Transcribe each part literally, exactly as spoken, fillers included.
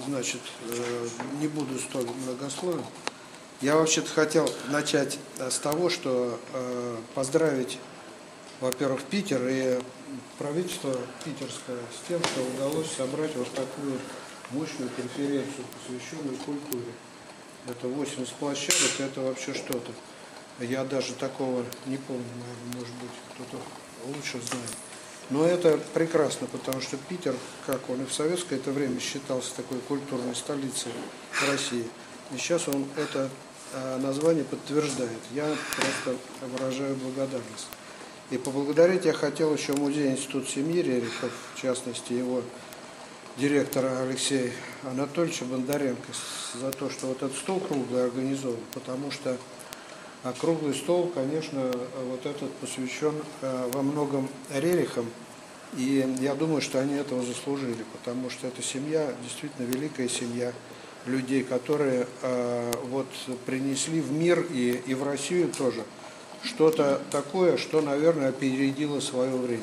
значит, не буду столь многословен. Я вообще-то хотел начать с того, что поздравить, во-первых, Питер и правительство питерское с тем, что удалось собрать вот такую мощную конференцию, посвященную культуре. Это восемьдесят площадок, это вообще что-то. Я даже такого не помню, наверное, может быть, кто-то лучше знает. Но это прекрасно, потому что Питер, как он и в советское это время считался такой культурной столицей России, и сейчас он это название подтверждает. Я просто выражаю благодарность. И поблагодарить я хотел еще музей Институт семьи Рерихов, в частности его директора Алексея Анатольевича Бондаренко, за то, что вот этот стол круглый организован, потому что а круглый стол, конечно, вот этот посвящен э, во многом Рерихам, и я думаю, что они этого заслужили, потому что эта семья, действительно великая семья людей, которые э, вот принесли в мир и, и в Россию тоже что-то такое, что, наверное, опередило свое время.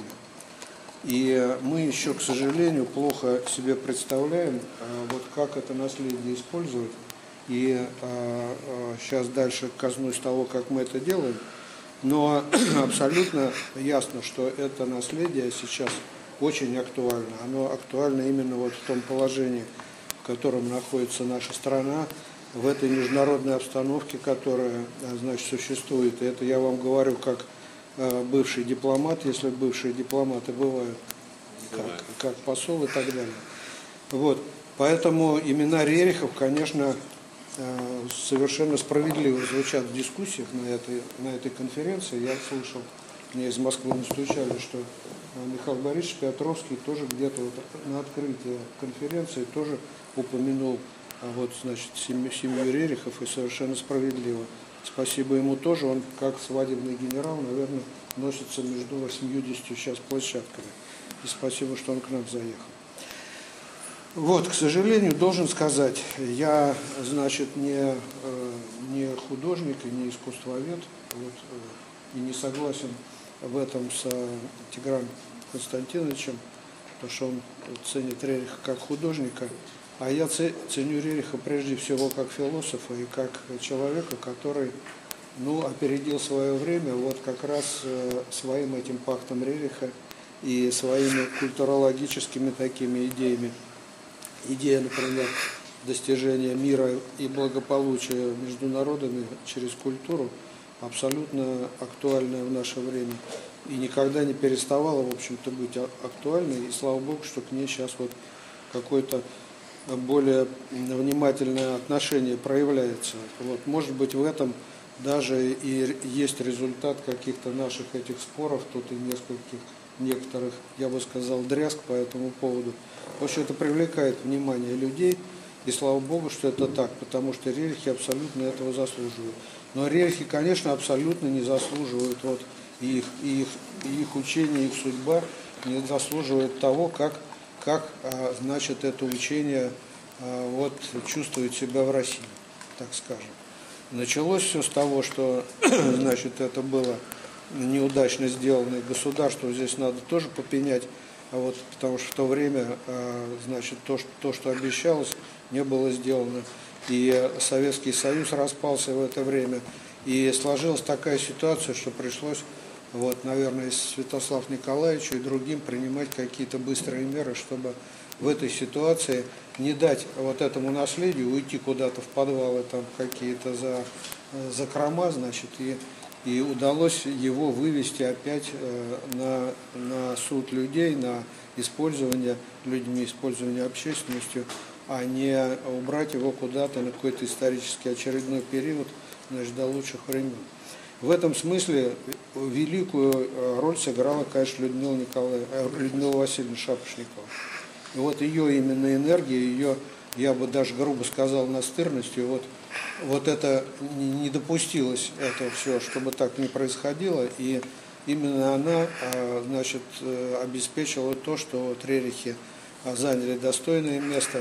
И мы еще, к сожалению, плохо себе представляем, э, вот как это наследие использовать. И э, э, сейчас дальше коснусь того, как мы это делаем. Но абсолютно ясно, что это наследие сейчас очень актуально. Оно актуально именно вот в том положении, в котором находится наша страна, в этой международной обстановке, которая, значит, существует. И это я вам говорю как э, бывший дипломат, если бывшие дипломаты бывают, как, как посол и так далее. Вот. Поэтому имена Рерихов, конечно, совершенно справедливо звучат в дискуссиях на этой, на этой конференции. Я слышал, мне из Москвы настучали, что Михаил Борисович Петровский тоже где-то вот на открытии конференции тоже упомянул вот, значит, семью, семью Рерихов, и совершенно справедливо. Спасибо ему тоже, он как свадебный генерал, наверное, носится между восьмьюдесятью сейчас площадками. И спасибо, что он к нам заехал. Вот, к сожалению, должен сказать, я, значит, не, не художник и не искусствовед, вот, и не согласен в этом с Тиграном Константиновичем, потому что он ценит Рериха как художника, а я ценю Рериха прежде всего как философа и как человека, который, ну, опередил свое время вот как раз своим этим пактом Рериха и своими культурологическими такими идеями. Идея, например, достижения мира и благополучия между народами через культуру абсолютно актуальная в наше время и никогда не переставала, в общем-то, быть актуальной. И слава Богу, что к ней сейчас вот какое-то более внимательное отношение проявляется. Вот, может быть, в этом даже и есть результат каких-то наших этих споров, тут и нескольких, некоторых, я бы сказал, дрязг по этому поводу. В общем, это привлекает внимание людей, и слава Богу, что это так, потому что Рерихи абсолютно этого заслуживают. Но Рерихи, конечно, абсолютно не заслуживают, вот, и их, и их, и их учение, их судьба не заслуживает того, как, как значит, это учение вот, чувствует себя в России, так скажем. Началось все с того, что, значит, это было неудачно сделанное государство, здесь надо тоже попенять, а вот, потому что в то время, значит, то, что, то, что обещалось, не было сделано. И Советский Союз распался в это время. И сложилась такая ситуация, что пришлось, вот, наверное, Святославу Николаевичу и другим принимать какие-то быстрые меры, чтобы в этой ситуации не дать вот этому наследию уйти куда-то в подвалы, там какие-то за, закрома, значит, и И удалось его вывести опять на, на суд людей, на использование людьми, использование общественностью, а не убрать его куда-то на какой-то исторический очередной период, значит, до лучших времен. В этом смысле великую роль сыграла, конечно, Людмила, Николаевна, Людмила Васильевна Шапошникова. И вот ее именно энергия, ее, я бы даже грубо сказал, настырностью, вот, вот это не допустилось, это все, чтобы так не происходило, и именно она, значит, обеспечила то, что вот Рерихи заняли достойное место.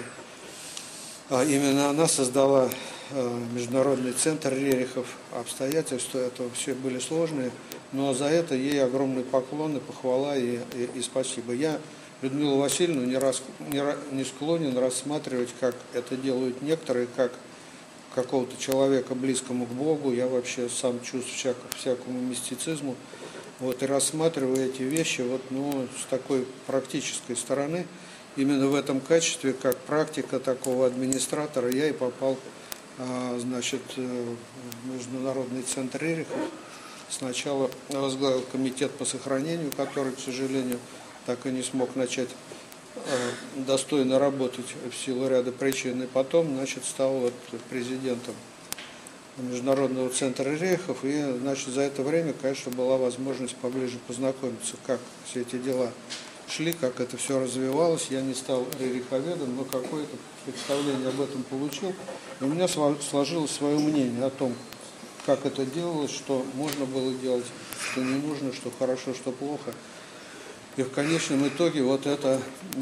Именно она создала Международный центр Рерихов. Обстоятельства этого все были сложные, но за это ей огромный поклон и похвала и, и, и спасибо. Я Людмилу Васильевну не, рас, не, не склонен рассматривать, как это делают некоторые, как какого-то человека, близкому к Богу. Я вообще сам чувствую всяк, всякому мистицизму. Вот, и рассматриваю эти вещи вот, ну, с такой практической стороны. Именно в этом качестве, как практика такого администратора, я и попал а, значит, в Международный центр Рерихов. Сначала возглавил комитет по сохранению, который, к сожалению, так и не смог начать достойно работать в силу ряда причин, и потом, значит, стал вот президентом Международного центра Рерихов, и, значит, за это время, конечно, была возможность поближе познакомиться, как все эти дела шли, как это все развивалось. Я не стал рериховедом, но какое-то представление об этом получил, и у меня сложилось свое мнение о том, как это делалось, что можно было делать, что не нужно, что хорошо, что плохо. И в конечном итоге вот это,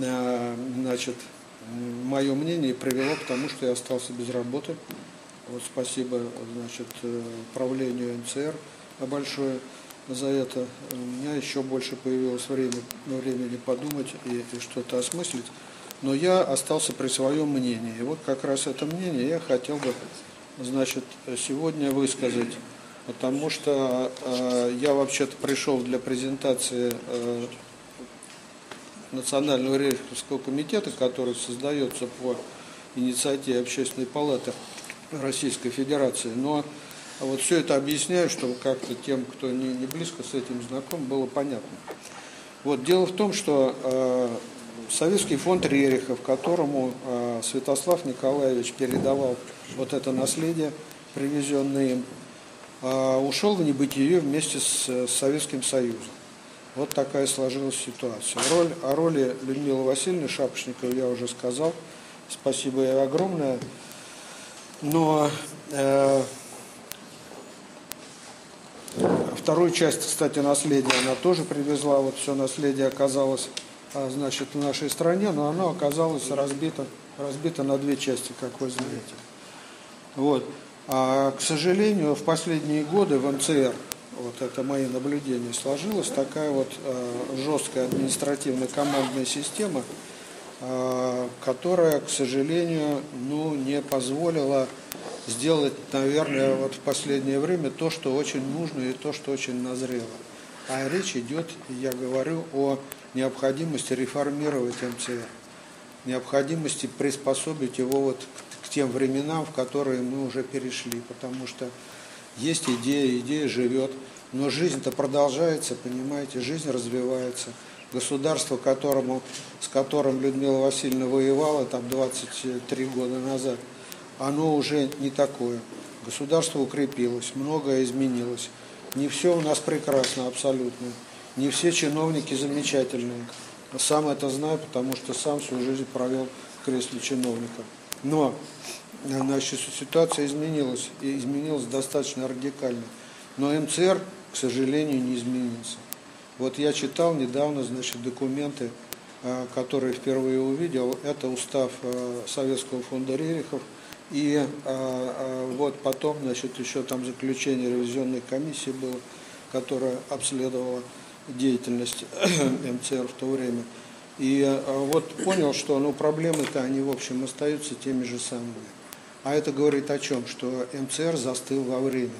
значит, мое мнение привело к тому, что я остался без работы. Вот спасибо, значит, правлению эн цэ эр большое за это. У меня еще больше появилось время, времени подумать и, и что-то осмыслить. Но я остался при своем мнении. И вот как раз это мнение я хотел бы, значит, сегодня высказать. Потому что э, я вообще-то пришел для презентации э, Национального Рериховского комитета, который создается по инициативе Общественной палаты Российской Федерации. Но вот все это объясняю, чтобы как-то тем, кто не, не близко с этим знаком, было понятно. Вот, дело в том, что э, Советский фонд Рерихов, которому э, Святослав Николаевич передавал вот это наследие, привезенное им, э, ушел в небытие вместе с, с Советским Союзом. Вот такая сложилась ситуация. Роль, о роли Людмилы Васильевны Шапошниковой я уже сказал. Спасибо ей огромное. Но э, вторую часть, кстати, наследия она тоже привезла. Вот все наследие оказалось, значит, в нашей стране, но оно оказалось разбито, разбито на две части, как вы знаете. Вот. А, к сожалению, в последние годы в эм цэ эр, вот это мои наблюдения, сложилась такая вот э, жесткая административно-командная система, э, которая, к сожалению, ну, не позволила сделать, наверное, вот в последнее время то, что очень нужно и то, что очень назрело. А речь идет, я говорю, о необходимости реформировать эм цэ эр, необходимости приспособить его вот к, к тем временам, в которые мы уже перешли, потому что есть идея, идея живет, но жизнь-то продолжается, понимаете, жизнь развивается. Государство, которому, с которым Людмила Васильевна воевала там двадцать три года назад, оно уже не такое. Государство укрепилось, многое изменилось. Не все у нас прекрасно абсолютно, не все чиновники замечательные. Сам это знаю, потому что сам всю жизнь провел в кресле чиновника. Но значит, ситуация изменилась, и изменилась достаточно радикально. Но эм цэ эр, к сожалению, не изменился. Вот я читал недавно, значит, документы, которые впервые увидел. Это устав Советского фонда Рерихов. И вот потом, значит, еще там заключение ревизионной комиссии было, которая обследовала деятельность эм цэ эр в то время. И вот понял, что ну, проблемы-то, они, в общем, остаются теми же самыми. А это говорит о чем? Что эм цэ эр застыл во времени.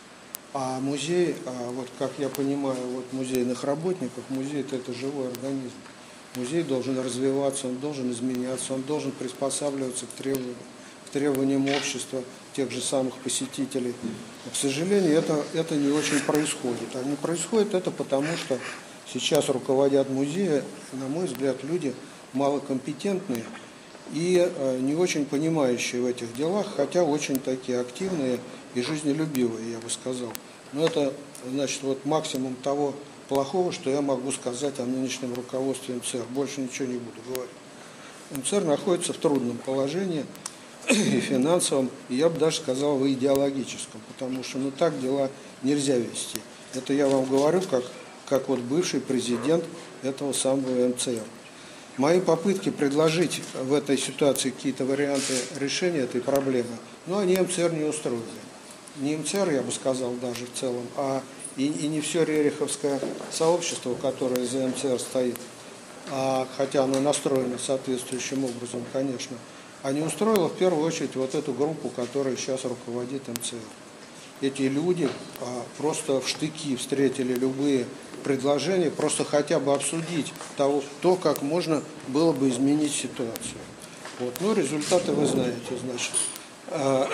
А музей, вот как я понимаю, вот музейных работников, музей – это живой организм. Музей должен развиваться, он должен изменяться, он должен приспосабливаться к требованиям, к требованиям общества, тех же самых посетителей. Но, к сожалению, это, это не очень происходит. А не происходит это потому, что сейчас руководят музеем, на мой взгляд, люди малокомпетентные и не очень понимающие в этих делах, хотя очень такие активные и жизнелюбивые, я бы сказал. Но это, значит, вот максимум того плохого, что я могу сказать о нынешнем руководстве эм цэ эр. Больше ничего не буду говорить. эм цэ эр находится в трудном положении и финансовом, и я бы даже сказал, в идеологическом, потому что ну так дела нельзя вести. Это я вам говорю, как, как вот бывший президент этого самого эм цэ эр. Мои попытки предложить в этой ситуации какие-то варианты решения этой проблемы, но они эм цэ эр не устроили. Не эм цэ эр, я бы сказал, даже в целом, а и, и не все рериховское сообщество, которое за эм цэ эр стоит. а, хотя оно настроено соответствующим образом, конечно, а не устроило в первую очередь вот эту группу, которая сейчас руководит эм цэ эр. Эти люди а, просто в штыки встретили любые предложения, просто хотя бы обсудить того, то, как можно было бы изменить ситуацию. Вот. Ну, результаты вы знаете, значит. А,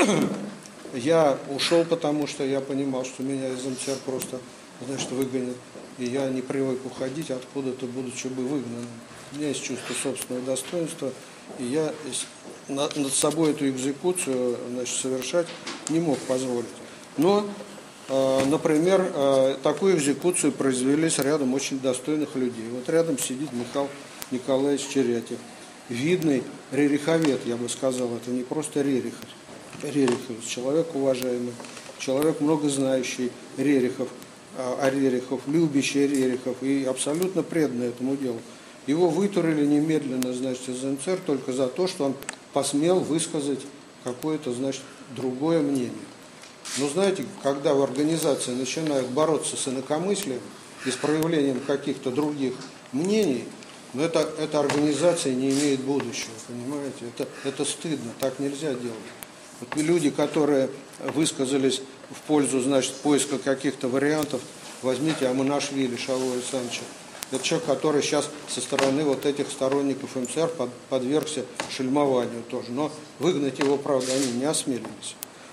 я ушел, потому что я понимал, что меня из эм цэ эр просто, значит, выгонят. И я не привык уходить откуда-то, будучи бы выгнанным. У меня есть чувство собственного достоинства, и я над собой эту экзекуцию, значит, совершать не мог позволить. Но, э, например, э, такую экзекуцию произвели с рядом очень достойных людей. Вот рядом сидит Михаил Николаевич Черятев, видный рериховед, я бы сказал, это не просто Рерихов, Рерихов, человек уважаемый, человек многознающий Рерихов, а Рерихов, любящий Рерихов и абсолютно преданный этому делу. Его вытурили немедленно, значит, из эм цэ эр только за то, что он посмел высказать какое-то, значит, другое мнение. Но знаете, когда в организации начинают бороться с инакомыслием и с проявлением каких-то других мнений, но это, эта организация не имеет будущего, понимаете? Это, это стыдно, так нельзя делать. Вот люди, которые высказались в пользу, значит, поиска каких-то вариантов, возьмите Аманашвили Шавоя Александровича. Это человек, который сейчас со стороны вот этих сторонников эм цэ эр под, подвергся шельмованию тоже. Но выгнать его, правда, они не осмелились.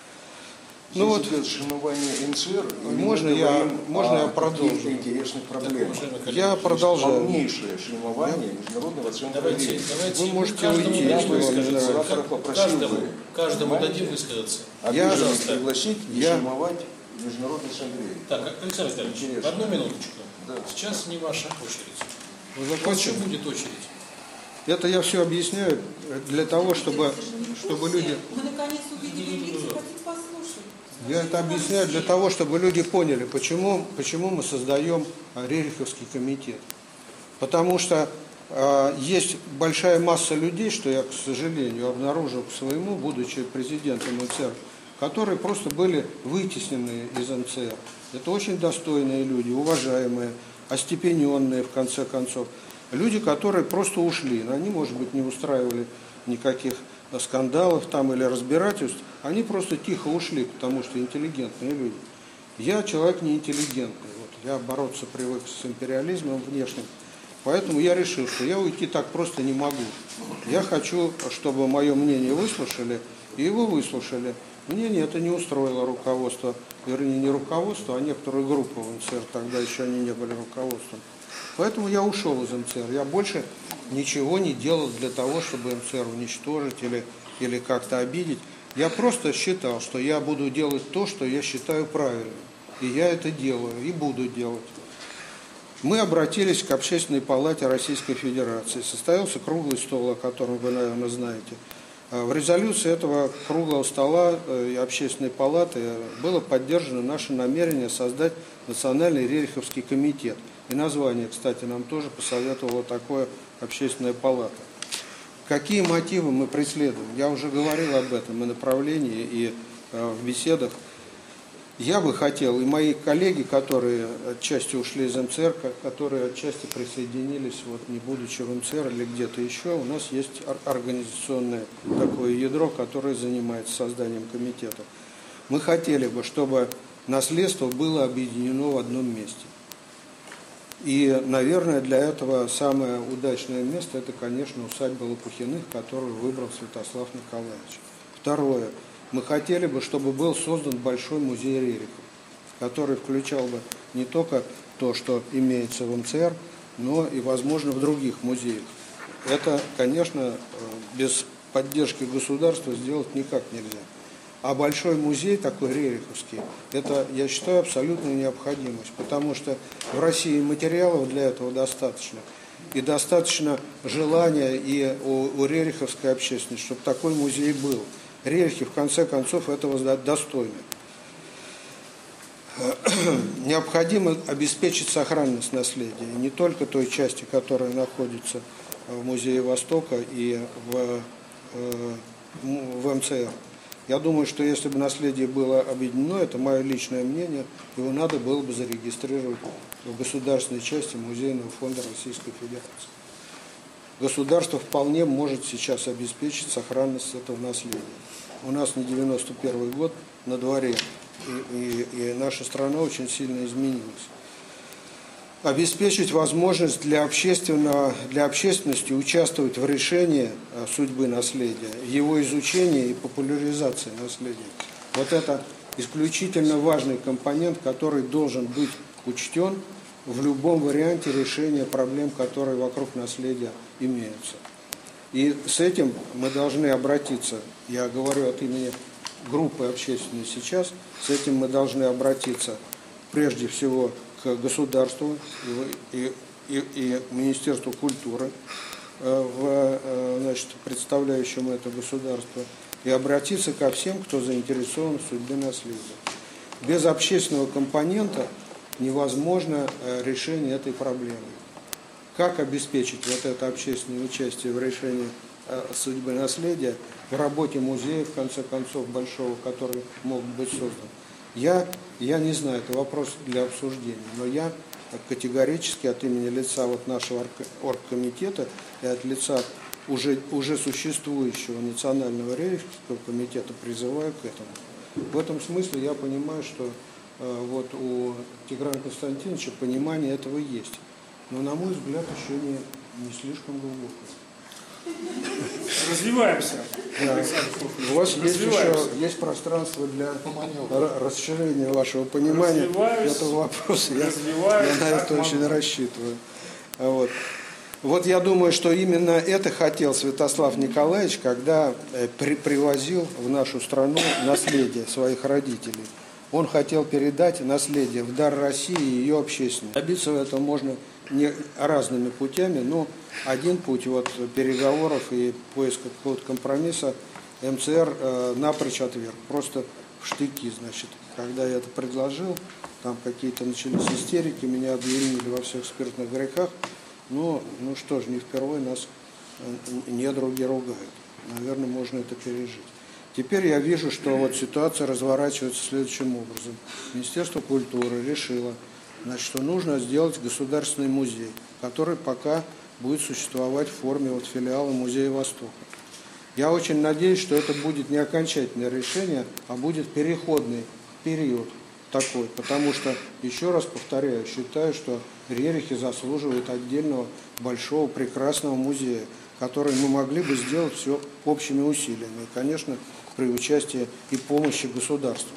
Ну вот шельмование эм цэ эр, можно я, можно я продолжу? Интересных проблем. Я продолжаю. Полнейшее шельмование Международного центра. Давайте, давайте вы можете уйти, если вам не нравится. Каждому, каждому дадим высказаться. Я же пригласить и я... шельмовать Международный центр. Так, Александр Витальевич, одну минуточку. Да. Сейчас не ваша очередь. Вы еще будет очередь. Это я все объясняю для того, чтобы, чтобы люди... Мы наконец увидели лица, хотим послушать. Я это объясняю для того, чтобы люди поняли, почему, почему мы создаем Рериховский комитет. Потому что э, есть большая масса людей, что я, к сожалению, обнаружил к своему, будучи президентом эм цэ эр, которые просто были вытеснены из эм цэ эр. Это очень достойные люди, уважаемые, остепененные, в конце концов. Люди, которые просто ушли. Они, может быть, не устраивали никаких скандалов там или разбирательств. Они просто тихо ушли, потому что интеллигентные люди. Я человек неинтеллигентный. Вот, я бороться привык с империализмом внешним. Поэтому я решил, что я уйти так просто не могу. Я хочу, чтобы мое мнение выслушали, и его выслушали. Мнение это не устроило руководство, вернее, не руководство, а некоторую группу в эм цэ эр, тогда еще они не были руководством. Поэтому я ушел из эм цэ эр. Я больше ничего не делал для того, чтобы эм цэ эр уничтожить или, или как-то обидеть. Я просто считал, что я буду делать то, что я считаю правильным. И я это делаю, и буду делать. Мы обратились к Общественной палате Российской Федерации. Состоялся круглый стол, о котором вы, наверное, знаете. В резолюции этого круглого стола и Общественной палаты было поддержано наше намерение создать Национальный Рериховский комитет. И название, кстати, нам тоже посоветовала такое Общественная палата. Какие мотивы мы преследуем? Я уже говорил об этом и направлении, и в беседах. Я бы хотел, и мои коллеги, которые отчасти ушли из эм цэ эр, которые отчасти присоединились, вот, не будучи в эм цэ эр или где-то еще, у нас есть организационное такое ядро, которое занимается созданием комитета. Мы хотели бы, чтобы наследство было объединено в одном месте. И, наверное, для этого самое удачное место – это, конечно, усадьба Лопухиных, которую выбрал Святослав Николаевич. Второе. Мы хотели бы, чтобы был создан большой музей Рерихов, который включал бы не только то, что имеется в эм цэ эр, но и, возможно, в других музеях. Это, конечно, без поддержки государства сделать никак нельзя. А большой музей, такой рериховский, это, я считаю, абсолютная необходимость, потому что в России материалов для этого достаточно. И достаточно желания и у, у рериховской общественности, чтобы такой музей был. Рерихи, в конце концов, этого достойны. Необходимо обеспечить сохранность наследия, не только той части, которая находится в Музее Востока и в, в эм цэ эр. Я думаю, что если бы наследие было объединено, это мое личное мнение, его надо было бы зарегистрировать в государственной части Музейного фонда Российской Федерации. государство вполне может сейчас обеспечить сохранность этого наследия. У нас не девяносто первый год на дворе, и, и, и наша страна очень сильно изменилась. Обеспечить возможность для, общественного, для общественности участвовать в решении судьбы наследия, его изучении и популяризации наследия. Вот это исключительно важный компонент, который должен быть учтен в любом варианте решения проблем, которые вокруг наследия имеются. И с этим мы должны обратиться, я говорю от имени группы общественной сейчас, с этим мы должны обратиться прежде всего к государству и, и, и Министерству культуры, в, значит, представляющему это государство, и обратиться ко всем, кто заинтересован в судьбе наследия. Без общественного компонента невозможно решение этой проблемы. Как обеспечить вот это общественное участие в решении судьбы наследия, в работе музея, в конце концов, большого, который мог быть создан? Я, я не знаю, это вопрос для обсуждения, но я категорически от имени лица вот нашего оргкомитета и от лица уже, уже существующего Национального рериховского комитета призываю к этому. В этом смысле я понимаю, что э, вот у Тиграна Константиновича понимание этого есть, но, на мой взгляд, еще не, не слишком глубокое. Развиваемся. Да. У вас есть еще есть пространство для расширения вашего понимания этого вопроса. Я, я на это очень рассчитываю. Вот. Вот я думаю, что именно это хотел Святослав Николаевич, когда при, привозил в нашу страну наследие своих родителей. Он хотел передать наследие в дар России и ее общественности. Добиться этого можно не разными путями, но один путь вот переговоров и поиска какого-то компромисса эм цэ эр э, напрочь отверг. Просто в штыки, значит. Когда я это предложил, там какие-то начались истерики, меня обвинили во всех спиртных грехах. Ну, ну что ж, не впервые нас недруги ругают. Наверное, можно это пережить. Теперь я вижу, что вот ситуация разворачивается следующим образом. Министерство культуры решило, значит, что нужно сделать государственный музей, который пока будет существовать в форме вот филиала Музея Востока. Я очень надеюсь, что это будет не окончательное решение, а будет переходный период такой, потому что, еще раз повторяю, считаю, что Рерихи заслуживают отдельного большого прекрасного музея, который мы могли бы сделать все общими усилиями, и, конечно, при участии и помощи государства.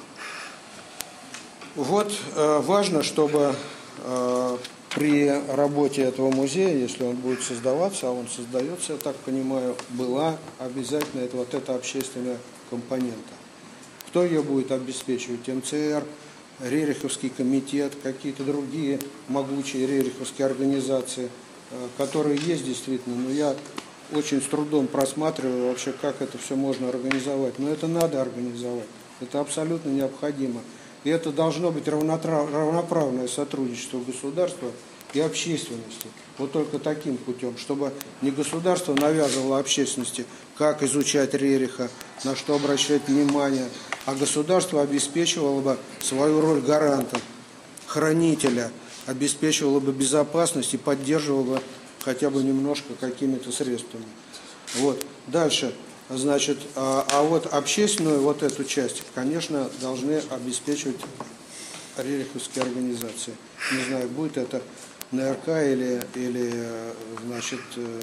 Вот э, важно, чтобы э, при работе этого музея, если он будет создаваться, а он создается, я так понимаю, была обязательно это, вот эта общественная компонента. Кто ее будет обеспечивать? эм цэ эр, Рериховский комитет, какие-то другие могучие рериховские организации, э, которые есть действительно, но я очень с трудом просматриваю вообще, как это все можно организовать. Но это надо организовать, это абсолютно необходимо. И это должно быть равноправное сотрудничество государства и общественности. Вот только таким путем, чтобы не государство навязывало общественности, как изучать Рериха, на что обращать внимание, а государство обеспечивало бы свою роль гаранта, хранителя, обеспечивало бы безопасность и поддерживало бы хотя бы немножко какими-то средствами. Вот. Дальше. Значит, а, а вот общественную вот эту часть, конечно, должны обеспечивать рериховские организации. Не знаю, будет это эн эр ка или, или значит,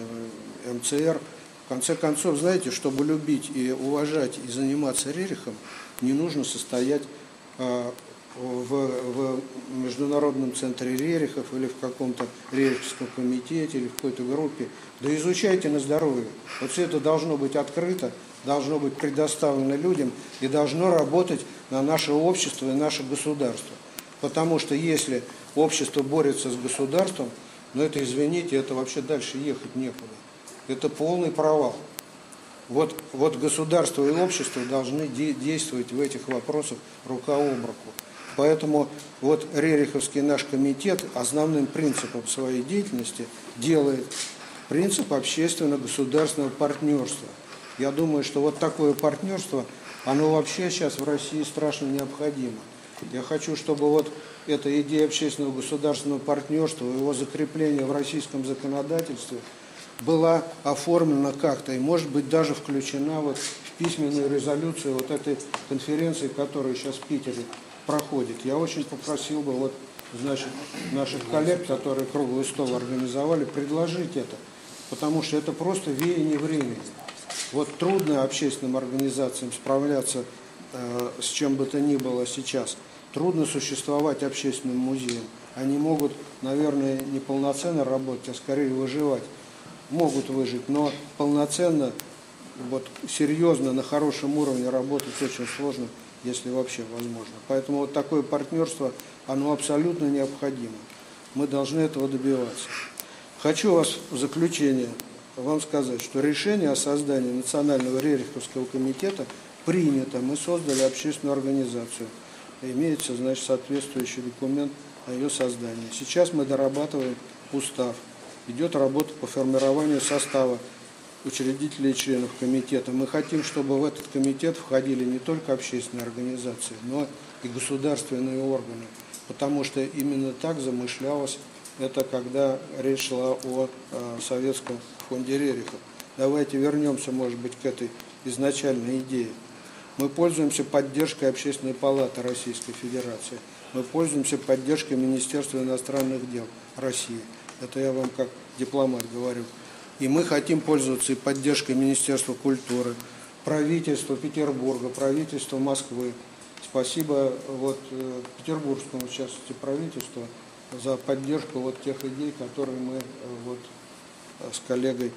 эм цэ эр. В конце концов, знаете, чтобы любить и уважать и заниматься рерихом, не нужно состоять а, в, в Международном центре рерихов или в каком-то рериховском комитете или в какой-то группе. Да изучайте на здоровье. Вот все это должно быть открыто, должно быть предоставлено людям и должно работать на наше общество и наше государство. Потому что если общество борется с государством, ну это, извините, это вообще дальше ехать некуда. Это полный провал. Вот, вот государство и общество должны де- действовать в этих вопросах рука об руку. Поэтому вот Рериховский наш комитет основным принципом своей деятельности делает принцип общественно-государственного партнерства. Я думаю, что вот такое партнерство, оно вообще сейчас в России страшно необходимо. Я хочу, чтобы вот эта идея общественного государственного партнерства, его закрепление в российском законодательстве была оформлена как-то и, может быть, даже включена вот в письменную резолюцию вот этой конференции, которая сейчас в Питере проходит. Я очень попросил бы вот, значит, наших коллег, которые круглый стол организовали, предложить это, потому что это просто веяние времени. Вот трудно общественным организациям справляться э, с чем бы то ни было сейчас. Трудно существовать общественным музеям. Они могут, наверное, не полноценно работать, а скорее выживать. Могут выжить, но полноценно, вот, серьезно, на хорошем уровне работать очень сложно, если вообще возможно. Поэтому вот такое партнерство, оно абсолютно необходимо. Мы должны этого добиваться. Хочу вас в заключение вам сказать, что решение о создании Национального Рериховского комитета принято. Мы создали общественную организацию. Имеется, значит, соответствующий документ о ее создании. Сейчас мы дорабатываем устав. Идет работа по формированию состава учредителей и членов комитета. Мы хотим, чтобы в этот комитет входили не только общественные организации, но и государственные органы. Потому что именно так замышлялось это, когда речь шла о, о Советском фонде Рерихов. Давайте вернемся, может быть, к этой изначальной идее. Мы пользуемся поддержкой Общественной палаты Российской Федерации. Мы пользуемся поддержкой Министерства иностранных дел России. Это я вам как дипломат говорю. И мы хотим пользоваться и поддержкой Министерства культуры, правительства Петербурга, правительства Москвы. Спасибо вот, петербургскому, в частности, правительству за поддержку вот тех идей, которые мы вот, с коллегой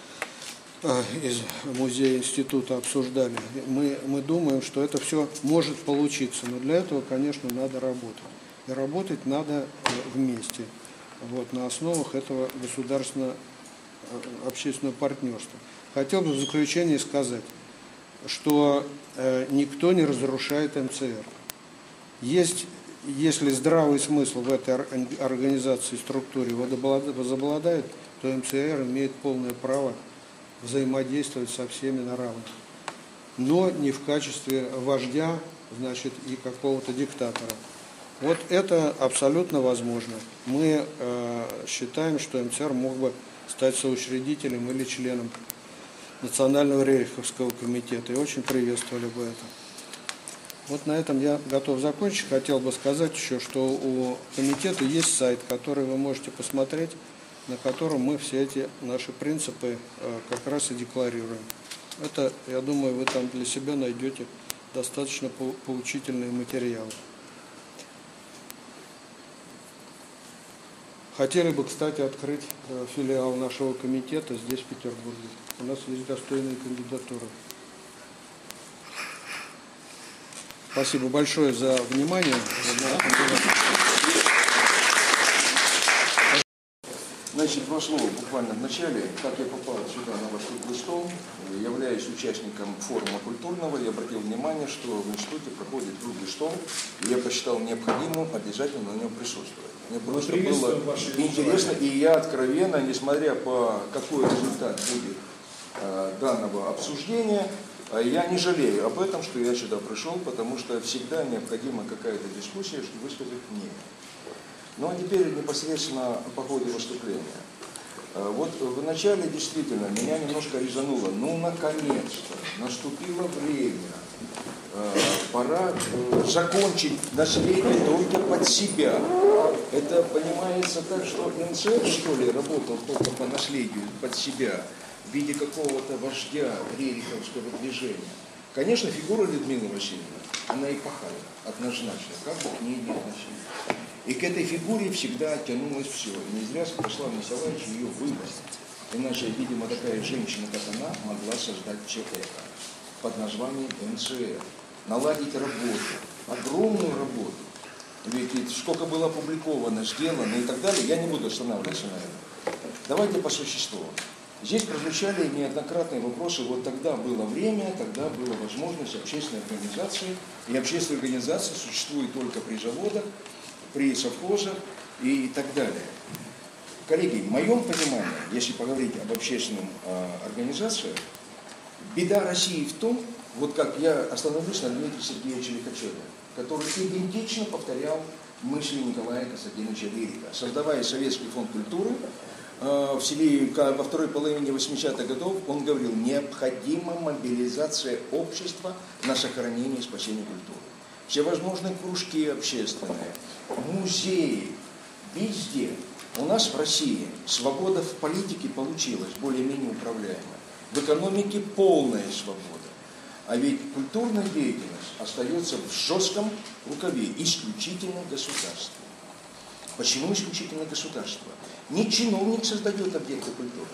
из музея института обсуждали. Мы, мы думаем, что это все может получиться, но для этого, конечно, надо работать. И работать надо вместе, вот, на основах этого государственного общественного партнерства. Хотел бы в заключение сказать, что э, никто не разрушает эм цэ эр. Есть, если здравый смысл в этой организации, структуре возобладает, то эм цэ эр имеет полное право взаимодействовать со всеми на равных. Но не в качестве вождя, значит, и какого-то диктатора. Вот это абсолютно возможно. Мы э, считаем, что эм цэ эр мог бы стать соучредителем или членом Национального Рериховского комитета, и очень приветствовали бы это. Вот на этом я готов закончить. Хотел бы сказать еще, что у комитета есть сайт, который вы можете посмотреть, на котором мы все эти наши принципы э, как раз и декларируем. Это, я думаю, вы там для себя найдете достаточно поучительные материалы. Хотели бы, кстати, открыть э, филиал нашего комитета здесь, в Петербурге. У нас есть достойные кандидатуры. Спасибо большое за внимание. Значит, два слова буквально в начале. Как я попал сюда на ваш круглый стол, являясь участником форума культурного, я обратил внимание, что в институте проходит круглый стол, и я посчитал необходимым обязательно на нем присутствовать. Мне просто было интересно, и я откровенно, несмотря по какой результат будет э, данного обсуждения, э, я не жалею об этом, что я сюда пришел, потому что всегда необходима какая-то дискуссия, чтобы высказать мнение. Ну а теперь непосредственно по ходу выступления. Э, вот в начале действительно меня немножко резануло. Ну, наконец-то наступило время. Пора закончить наследие только под себя. Это понимается так, что эн цэ эр, что ли, работал только по наследию под себя в виде какого-то вождя рериховского движения. Конечно, фигура Людмилы Васильевны, она эпохальна, однозначно, как бы к ней не относились. И к этой фигуре всегда тянулось все. И не зря Святослав Николаевич ее выбрал. Иначе, видимо, такая женщина, как она, могла создать все это под названием эн цэ эр. Наладить работу, огромную работу. Ведь сколько было опубликовано, сделано и так далее, я не буду останавливаться на этом. Давайте по существу. Здесь прозвучали неоднократные вопросы. Вот тогда было время, тогда была возможность общественной организации. И общественная организация существует только при заводах, при совхозах и так далее. Коллеги, в моем понимании, если поговорить об общественных э, организациях, беда России в том, вот как я остановлюсь на Дмитрия Сергеевича Лихачеве, который идентично повторял мысли Николая Константиновича Рериха. Создавая Советский фонд культуры, в селе во второй половине восьмидесятых годов, он говорил, необходима мобилизация общества на сохранение и спасение культуры. Всевозможные кружки общественные, музеи, везде. У нас в России свобода в политике получилась более-менее управляемая. В экономике полная свобода. А ведь культурная деятельность остается в жестком рукаве исключительно государства. Почему исключительно государство? Не чиновник создает объекты культуры.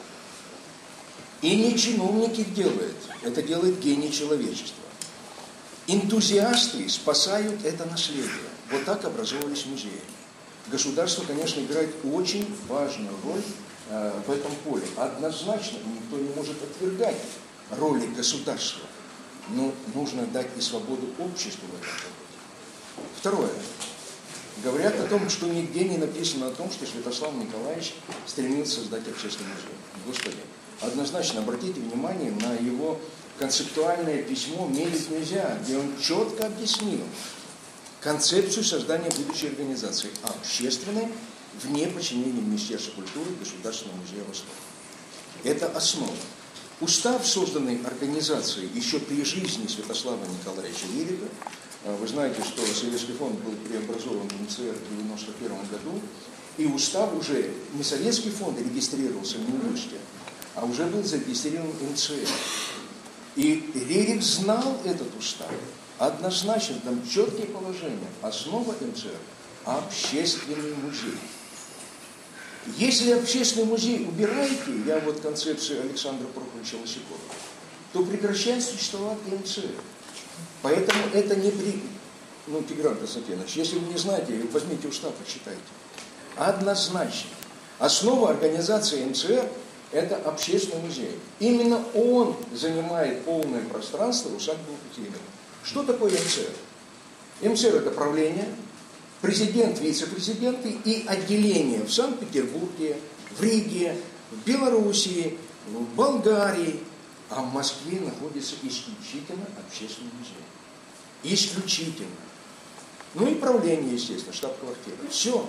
И не чиновник их делает. Это делает гений человечества. Энтузиасты спасают это наследие. Вот так образовались музеи. Государство, конечно, играет очень важную роль э, в этом поле. Однозначно никто не может отвергать роли государства. Но нужно дать и свободу обществу в этом вопросе. Второе. Говорят о том, что нигде не написано о том, что Святослав Николаевич стремился создать общественный музей. Господи, однозначно обратите внимание на его концептуальное письмо «Мерить нельзя», где он четко объяснил концепцию создания будущей организации общественной вне подчинения Министерства культуры и Государственного музея Востока. Это основа. Устав созданной организации еще при жизни Святослава Николаевича Рериха, вы знаете, что Советский фонд был преобразован в эн цэ эр в девяносто первом году, и устав уже не Советский фонд регистрировался в Минюсте, а уже был зарегистрирован эн цэ эр. И Рерих знал этот устав. Однозначно там четкие положения. Основа эн цэ эр – общественный музей. Если общественный музей убираете, я вот концепцию Александра Прохоровича Лосякова, то прекращает существовать и эн цэ эр. Поэтому это не при... Ну, Тигран Константинович, если вы не знаете, возьмите устав, почитайте. Однозначно. Основа организации эн цэ эр – это общественный музей. Именно он занимает полное пространство усадьбы Путилина. Что такое эн цэ эр? эн цэ эр – это правление, президент, вице-президенты и отделения в Санкт-Петербурге, в Риге, в Белоруссии, в Болгарии. А в Москве находится исключительно общественный музей. Исключительно. Ну и правление, естественно, штаб-квартира. Все.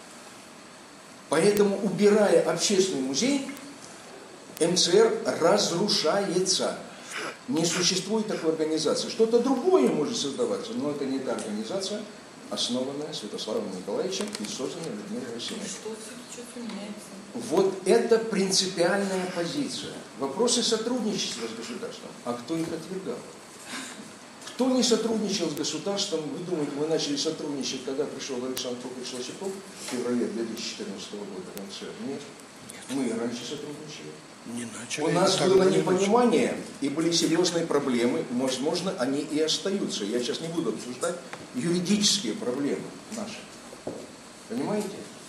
Поэтому, убирая общественный музей, эн цэ эр разрушается. Не существует такой организации. Что-то другое может создаваться, но это не та организация, основанная Святославом Николаевичем и созданная Людмилой Васильевной. Вот это принципиальная позиция. Вопросы сотрудничества с государством. А кто их отвергал? Кто не сотрудничал с государством? Вы думаете, мы начали сотрудничать, когда пришел Александр Прохорович Лосяков в феврале две тысячи четырнадцатого года в эн цэ эр? Нет. Мы и раньше сотрудничали. Не начали. У нас было непонимание и были серьезные проблемы. Возможно, они и остаются. Я сейчас не буду обсуждать юридические проблемы наши. Понимаете?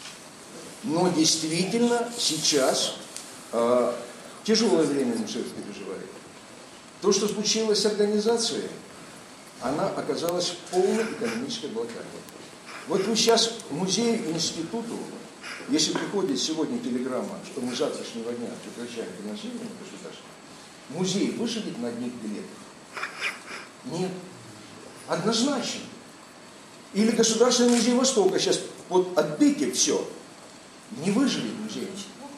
Но действительно сейчас э, тяжелое время эн цэ эр переживает. То, что случилось с организацией, она оказалась в полной экономической блокаде. Вот вы сейчас музею, институту, если приходит сегодня телеграмма, что мы с завтрашнего дня прекращаем финансирование государства, музей выживет на одних билетах? Нет. Однозначно. Или Государственный музей Востока сейчас под отбитие все. Не выживет музей.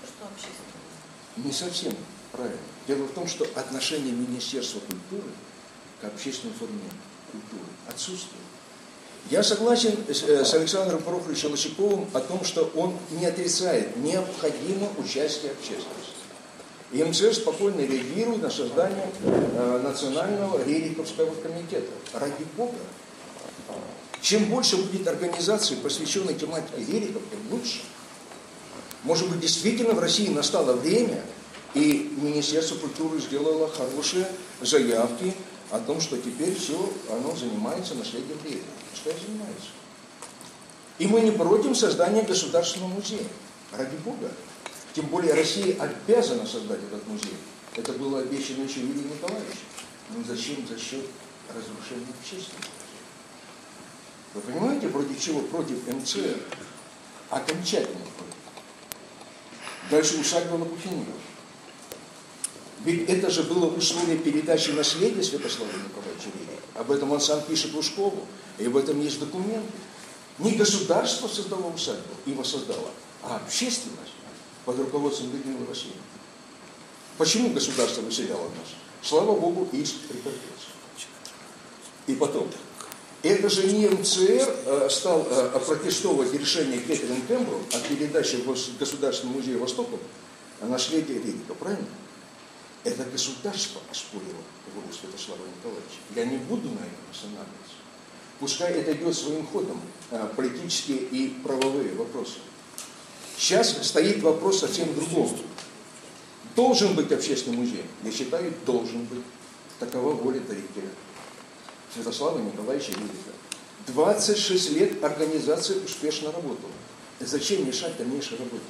Не совсем правильно. Дело в том, что отношение Министерства культуры к общественной форме культуры отсутствует. Я согласен с Александром Прохоровичем Лосяковым о том, что он не отрицает необходимо участие общественности. И эм цэ эр спокойно реагирует на создание э, национального Рериховского комитета. Ради Бога. Чем больше будет организаций, посвященных тематике Рерихов, тем лучше. Может быть, действительно в России настало время, и Министерство культуры сделало хорошие заявки о том, что теперь все оно занимается наследием Рерихова. Что занимается? И мы не против создания государственного музея. Ради Бога. Тем более Россия обязана создать этот музей. Это было обещано еще Юрию Николаевичу. Но зачем за счет разрушения общественности? Вы понимаете, против чего? Против эм цэ эр. Окончательно против. Дальше усадьба Лопухиных. Ведь это же было условие передачи наследия Святослава Николаевича Рерика. Об этом он сам пишет Лужкову, и об этом есть документы. Не государство создало усадьбу, его создало, а общественность. под руководством Людмилы Васильевны. Почему государство выселяло нас? Слава Богу, иск прекратился. И потом, это же не эм цэ эр э, стал э, протестовать решение Кэтрин Кэмпбелл о передаче в Государственный музей Востока наследия Рериха, правильно? Это государство оспорило волю Святослава Николаевича. Я не буду на этом останавливаться. Пускай это идет своим ходом, э, политические и правовые вопросы. Сейчас стоит вопрос совсем другого. Должен быть общественный музей? Я считаю, должен быть. Такова воля дарителя Святослава Николаевича Рериха. двадцать шесть лет организация успешно работала. Зачем мешать дальнейшей работе?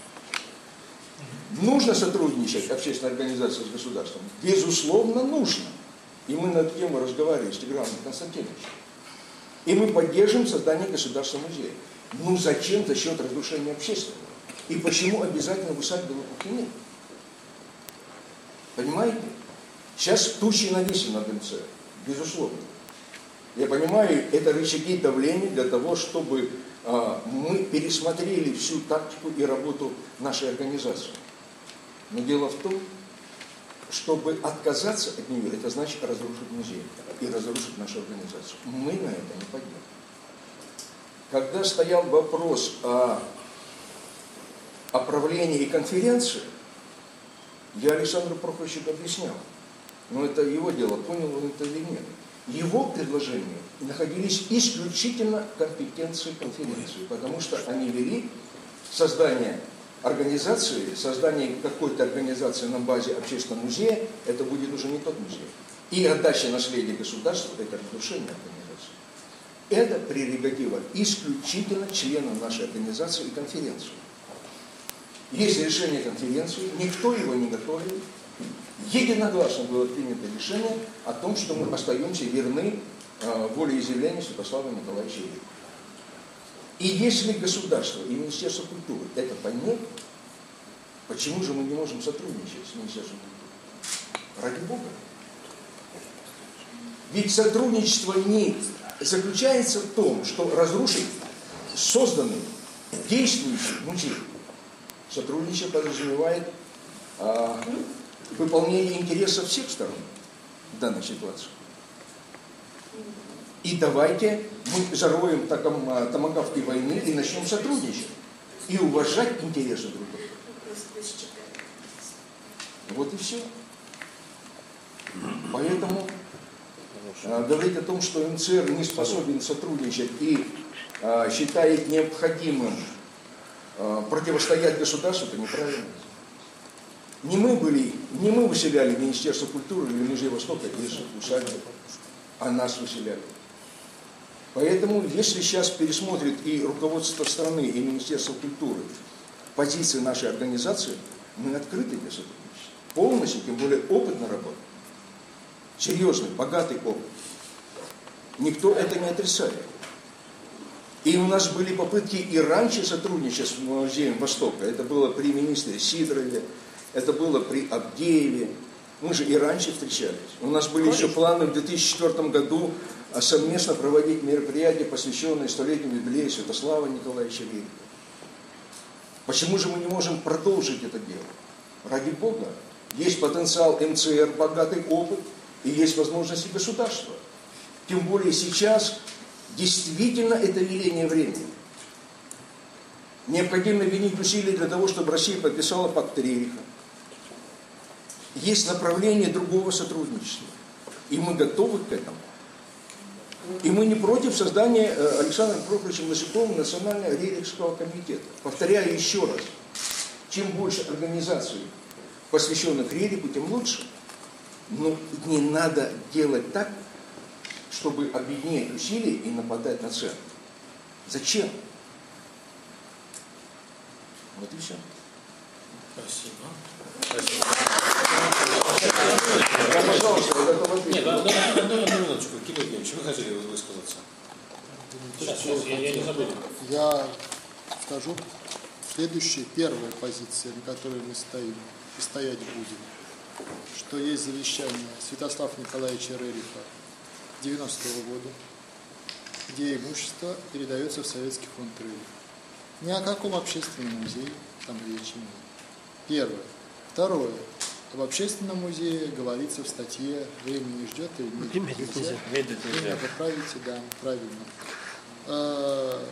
Нужно сотрудничать общественной организации с государством? Безусловно, нужно. И мы на эту тему разговаривали с Тиграном Константиновичем. И мы поддерживаем создание государственного музея. Ну зачем за счет разрушения общественного? И почему обязательно в усадьбе Лопухине? Понимаете? Сейчас тучи нависли над эм цэ эр, безусловно. Я понимаю, это рычаги давления для того, чтобы а, мы пересмотрели всю тактику и работу нашей организации. Но дело в том, чтобы отказаться от нее, это значит разрушить музей и разрушить нашу организацию. Мы на это не пойдем. Когда стоял вопрос о, о правлении и конференции, я Александру Прохоровичу объяснял, но это его дело, понял он это или нет. Его предложения находились исключительно в компетенции конференции, потому что они вели создание организации, создание какой-то организации на базе общественного музея, это будет уже не тот музей. И отдача наследия государству – это разрушение организации. Это прерогатива исключительно членов нашей организации и конференции. Есть решение конференции, никто его не готовил. Единогласно было принято решение о том, что мы остаемся верны э, волеизъявлению Святослава Николаевича Рериха. И если государство и Министерство культуры это поймет, почему же мы не можем сотрудничать с Министерством культуры? Ради Бога. Ведь сотрудничество не заключается в том, что разрушить созданный, действующий музей. Сотрудничество подразумевает а, выполнение интересов всех сторон в данной ситуации. И давайте мы зароем таком, томагавки войны и начнем сотрудничать. И уважать интересы друг друга. Вот и все. Поэтому а, говорить о том, что эм цэ эр не способен сотрудничать и а, считает необходимым противостоять государству, это неправильно. Не мы были, не мы выселяли Министерство культуры или Музей Востока из усадьбы, а нас выселяли. Поэтому, если сейчас пересмотрит и руководство страны, и Министерство культуры позиции нашей организации, мы открыты для сотрудничества. Полностью, тем более опытно работать. Серьезный, богатый опыт. Никто это не отрицает. И у нас были попытки и раньше сотрудничать с Музеем Востока. Это было при министре Сидорове, это было при Авдееве. Мы же и раньше встречались. У нас были еще планы в две тысячи четвёртом году совместно проводить мероприятия, посвященные столетнему юбилею Святослава Николаевича Рериха. Почему же мы не можем продолжить это дело? Ради Бога. Есть потенциал эм цэ эр, богатый опыт, и есть возможности государства. Тем более сейчас действительно это веление времени. Необходимо винить усилия для того, чтобы Россия подписала пакт Рериха. Есть направление другого сотрудничества. И мы готовы к этому. И мы не против создания Александром Прохоровичем Лысюковым Национального Рерихского комитета. Повторяю еще раз. Чем больше организаций, посвященных Рериху, тем лучше. Но не надо делать так, чтобы объединять усилия и нападать на центр. Зачем? Вот и все. Спасибо. Спасибо. Да, пожалуйста, я готов ответить. Нет, одну, одну, одну минуточку. Кирилл Евгеньевич, вы хотели высказаться? Сейчас, сейчас, я, я не забыл. Я скажу следующая, первая позиция, на которой мы стоим и стоять будем, что есть завещание Святослава Николаевича Рериха девяностого года, где имущество передается в Советский фонд Рерих. Ни о каком общественном музее там речи нет. Первое. Второе. Об общественном музее говорится в статье, время не ждет или медлить нельзя. Медлить Вы нельзя. меня поправите, да, правильно. Э,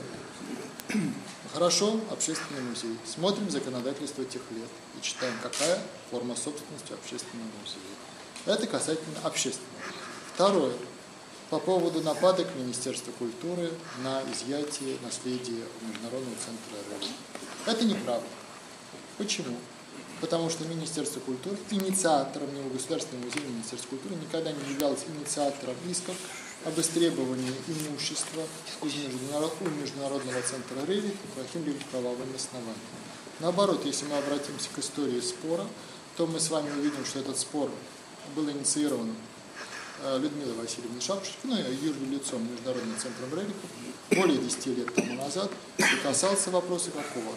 Хорошо, общественный музей. Смотрим законодательство тех лет и читаем, какая форма собственности общественного музея. Это касательно общественного. Второе. По поводу нападок Министерства культуры на изъятие наследия Международного центра РЭР. Это неправда. Почему? Потому что Министерство культуры инициатором, ни Государственный музей, ни Министерство культуры никогда не являлось инициатором исков об истребовании имущества из международ... у Международного центра РЭР по каким-либо правовым основаниям. Наоборот, если мы обратимся к истории спора, то мы с вами увидим, что этот спор был инициирован Людмилой Васильевной Шапошниковой, ну и юрлицом Международным центром РЭР более десяти лет тому назад и касался вопроса какого?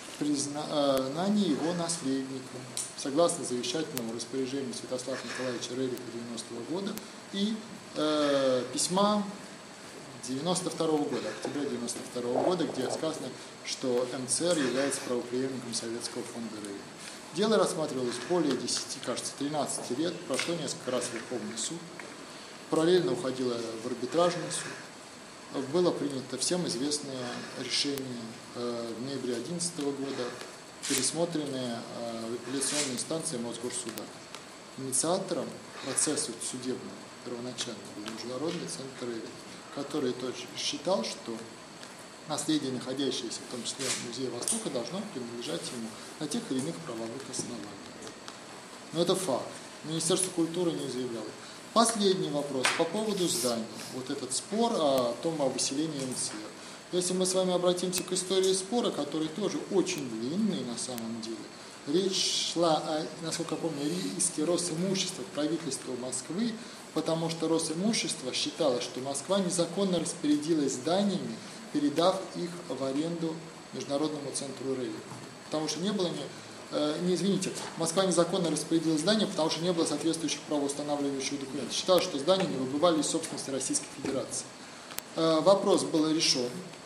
Признания его наследником, согласно завещательному распоряжению Святослава Николаевича Рериха девяностого года и э, письма девяносто второго года, октября девяносто второго года, где сказано, что эм цэ эр является правопреемником Советского фонда Рерих. Дело рассматривалось более десяти, кажется, тринадцати лет, прошло несколько раз Верховный суд, параллельно уходило в арбитражный суд. Было принято всем известное решение э, в ноябре две тысячи одиннадцатого года, пересмотренное э, в апелляционной инстанции Мосгорсуда. Инициатором процесса судебного первоначально был Международный центр РЭР, который тоже считал, что наследие, находящееся в том числе в Музее Востока, должно принадлежать ему на тех или иных правовых основаниях. Но это факт. Министерство культуры не заявляло. Последний вопрос по поводу здания. Вот этот спор о том, о выселении эм цэ эр. Если мы с вами обратимся к истории спора, который тоже очень длинный на самом деле, речь шла о, насколько я помню, иске Росимущества правительства Москвы, потому что Росимущество считало, что Москва незаконно распорядилась зданиями, передав их в аренду Международному центру РЭР. Потому что не было ни... Не извините, Москва незаконно распорядилась зданием, потому что не было соответствующих правоустанавливающих документов. Считалось, что здания не выбывали из собственности Российской Федерации. Вопрос был решен.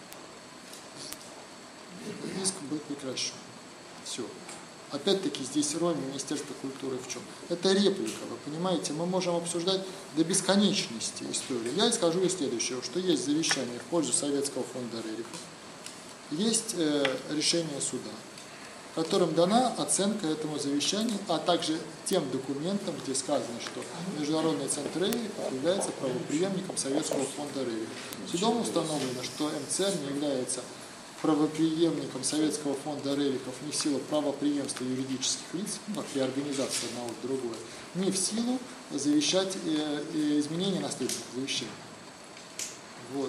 Иск был прекращен. Все. Опять-таки здесь роль Министерства культуры в чем? Это реплика, вы понимаете, мы можем обсуждать до бесконечности историю. Я скажу и следующее, что есть завещание в пользу Советского фонда Рериха, есть э, решение суда, которым дана оценка этому завещанию, а также тем документам, где сказано, что Международный центр Рериха является правопреемником Советского фонда Рериха. Судом установлено, что эм цэ эр не является правопреемником Советского фонда Рерихов ни в силу правопреемства юридических лиц, ну, при организации одного и другого, ни в силу завещать э, э, изменения наследственных завещаний. Вот.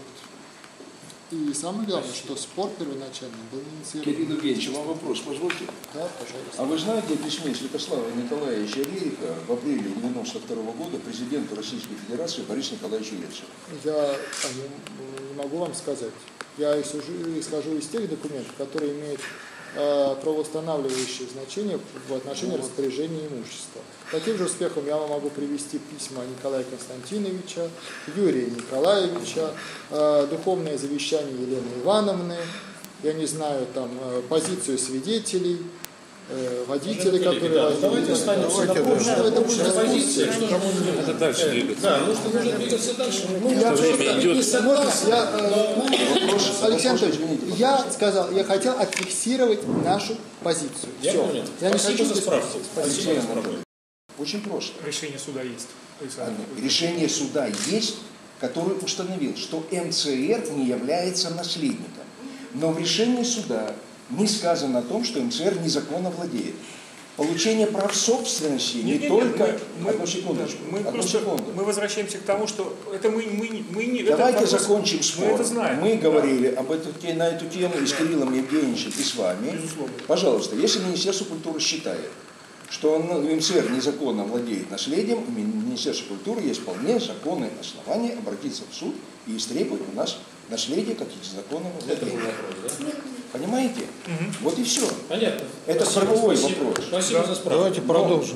И самое главное, что спор первоначально был инициирован. Кирилл Евгеньевич, вам вопрос, позвольте. Да, пожалуйста. А вы знаете о письме Святослава Николаевича Рериха в апреле девяносто второго года президенту Российской Федерации Борису Николаевичу Ельцину? Я не могу вам сказать. Я исхожу, исхожу из тех документов, которые имеют э, правоустанавливающее значение в отношении распоряжения имущества. Таким же успехом я вам могу привести письма Николая Константиновича, Юрия Николаевича, э, духовное завещание Елены Ивановны, я не знаю, там, э, позицию свидетелей, э, водителей, которые... Давайте останемся на прошлом. Это будет позиция, что же Это дальше двигаться. Да, нужно, нужно двигаться дальше. Ну, Я, я просто, просто не согласен. я, э, Александр Анатольевич, я сказал, я хотел отфиксировать нашу позицию. Я Все. понял. Я не Спасибо хочу за справку. Спасибо. Спасибо за справку. Очень просто. Решение суда есть. Решение суда есть, который установил, что эм цэ эр не является наследником. Но в решении суда не сказано о том, что эм цэ эр незаконно владеет. Получение прав собственности не, Нет, нет, только... нет, мы, одну секундочку. Мы, одну просто, секунду. мы возвращаемся к тому, что это мы, мы, мы не... Давайте это вопрос, закончим спор. Мы это знаем. Мы да. говорили об эту, на эту тему и с Кириллом Евгеньевичем, и с вами. Безусловно. Пожалуйста, если Министерство культуры считает, что эм цэ эр незаконно владеет наследием, у Министерства культуры есть вполне законные основания обратиться в суд и истребовать у нас наследие как законного Это был владения. вопрос, да? Понимаете? Мгм. Вот и все. Понятно. Это Спасибо, правовой спасибо. вопрос. Спасибо за справку. Давайте продолжим.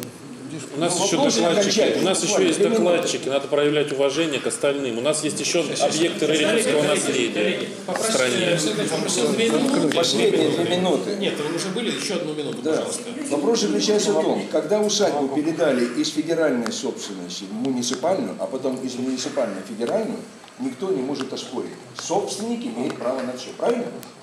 У нас Ну, еще вопросы докладчики, окончательные. у нас еще Буквально есть две минуты. докладчики, надо проявлять уважение к остальным. У нас есть еще объекты рериховского наследия в стране. Попросил две минуты. Последние две минуты. Нет, вы уже были, еще одну минуту, Да. пожалуйста. Вопрос заключается в том, когда усадьбу передали из федеральной собственности в муниципальную, а потом из муниципальной в федеральную, никто не может оспорить. Собственник имеет право на все, правильно?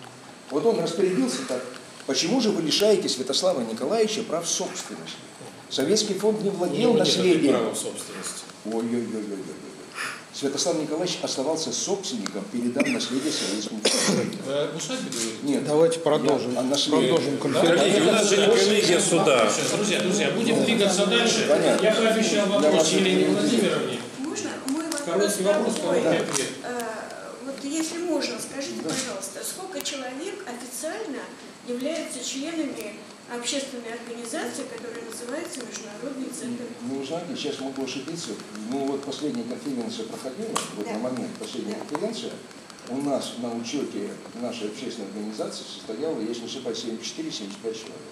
Вот он распорядился так. Почему же вы лишаете Святослава Николаевича прав собственности? Советский фонд не У владел него нет наследием. права собственности. Ой-ой-ой-ой-ой. Святослав Николаевич оставался собственником, передав наследие Советскому фонду. Вы об усадьбе говорите? Нет. Давайте продолжим. Я- а наследие. Продолжим Коллеги, конференцию. у нас же не коллегия суда. Сейчас, друзья, друзья, будем двигаться дальше. Понятно. Я пообещал вопрос Елене Владимировне. Можно? Мой вопрос Короткий вопрос, такой. короткий ответ. Э, Вот если можно, скажите, пожалуйста, сколько человек официально являются членами общественной организации, которая называется Международный центр? Ну, вы знаете, сейчас могу ошибиться. Ну, вот последняя конференция проходила, вот Да. на момент последней Да. конференции, у нас на учете нашей общественной организации состояло, если не ошибаюсь, семьдесят четыре — семьдесят пять человек.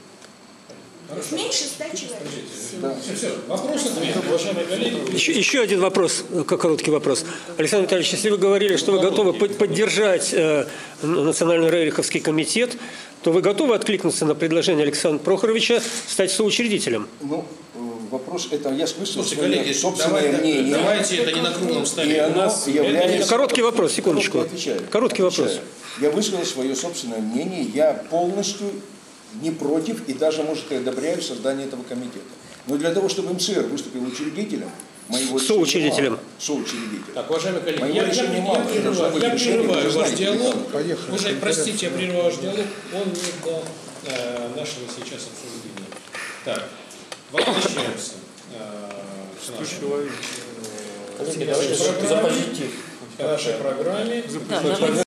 Хорошо. Меньше ста человек. Да. Все, все. Вопрос ответ, уважаемые коллеги. Еще, еще один вопрос, э, к- короткий вопрос. Александр Витальевич, если вы говорили, что вы готовы под- поддержать э, Национальный Рериховский комитет, то вы готовы откликнуться на предложение Александра Прохоровича стать соучредителем? Ну, э, вопрос, это я слышал Слушайте, свое коллеги, собственное давайте, мнение. давайте это не на круглом И столе. оно является... Короткий вопрос, секундочку. Я отвечаю. Короткий Отвечаю. вопрос. Я высказал свое собственное мнение, я полностью не против и даже, может, и одобряю создание этого комитета. Но для того, чтобы МЦР выступил учредителем, моего решения Соучредителем. мало. Соучредителем. Так, уважаемые коллеги, Моего я, я, решения я мало, должно прерываю, быть я решение, прерываю вы ваш знаете, диалог. Александр. Поехали. Вы же простите, я прерываю ваш диалог. Он не до э, нашего сейчас обсуждения. Так, возвращаемся э, к нашему, э, к нашей программе. К нашей программе.